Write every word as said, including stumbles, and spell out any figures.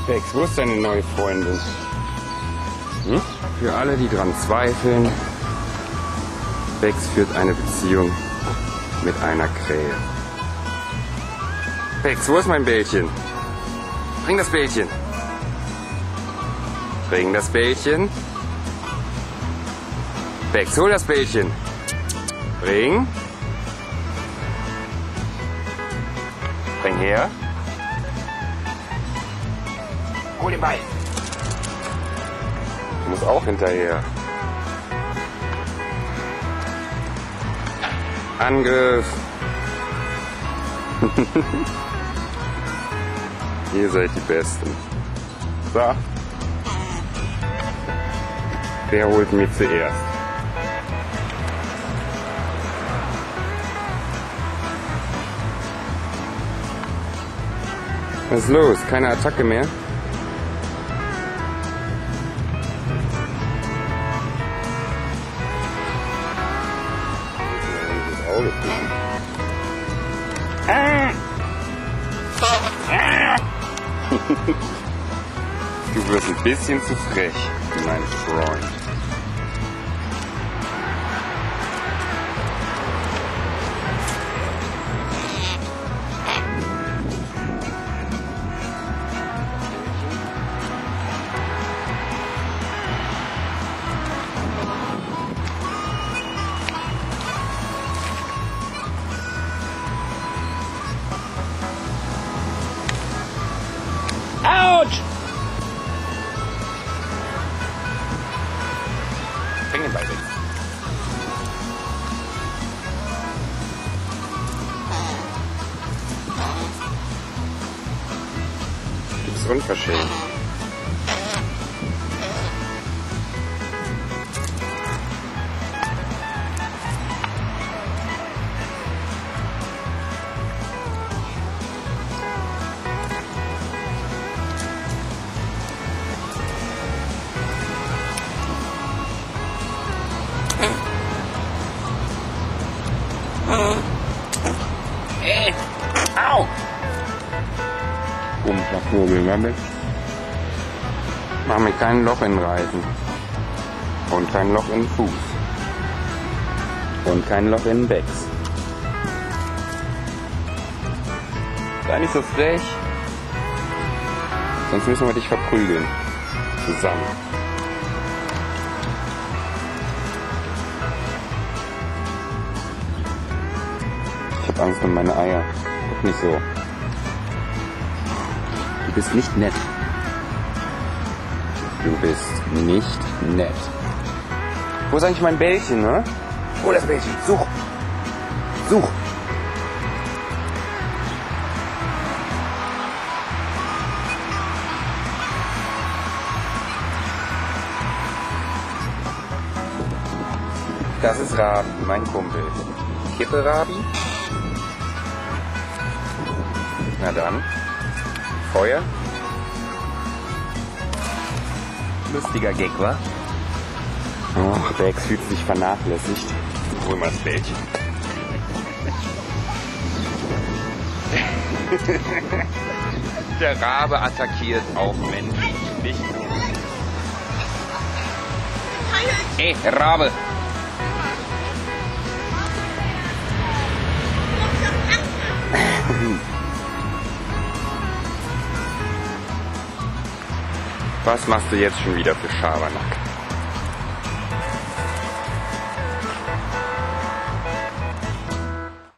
Bex, wo ist deine neue Freundin? Hm? Für alle, die dran zweifeln, Bex führt eine Beziehung mit einer Krähe. Bex, wo ist mein Bällchen? Bring das Bällchen. Bring das Bällchen. Bex, hol das Bällchen. Bring. Bring her. Hol den Ball. Du musst auch hinterher. Angriff. Ihr seid die Besten. So. Wer holt mich zuerst? Was ist los? Keine Attacke mehr? Ah! Ah! Du wirst ein bisschen zu frech, mein Freund. Autsch! Bring den Ball weg. Du bist unverschämt. Ey! Au! Komm, mach Vogel, Mammel. Mach mir kein Loch in den Reifen. Und kein Loch in den Fuß. Und kein Loch in den Becks. Sei nicht so frech. Sonst müssen wir dich verprügeln. Zusammen. Ich hab Angst um meine Eier. Guck nicht so. Du bist nicht nett. Du bist nicht nett. Wo ist eigentlich mein Bällchen, ne? Hol das Bällchen. Such. Such. Das ist Rabi, mein Kumpel. Kippe Rabi. Na dann. Feuer. Lustiger Gag, wa? Oh, Bex fühlt sich vernachlässigt. Hol mal das Bällchen. Der Rabe attackiert auch Menschen, nicht nur. Ey, Rabe! Was machst du jetzt schon wieder für Schabernack?